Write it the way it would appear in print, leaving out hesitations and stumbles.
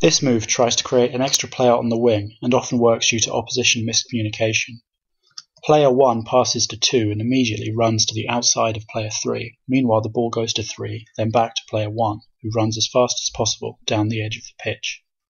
This move tries to create an extra player on the wing and often works due to opposition miscommunication. Player 1 passes to 2 and immediately runs to the outside of player 3. Meanwhile, the ball goes to 3, then back to player 1, who runs as fast as possible down the edge of the pitch.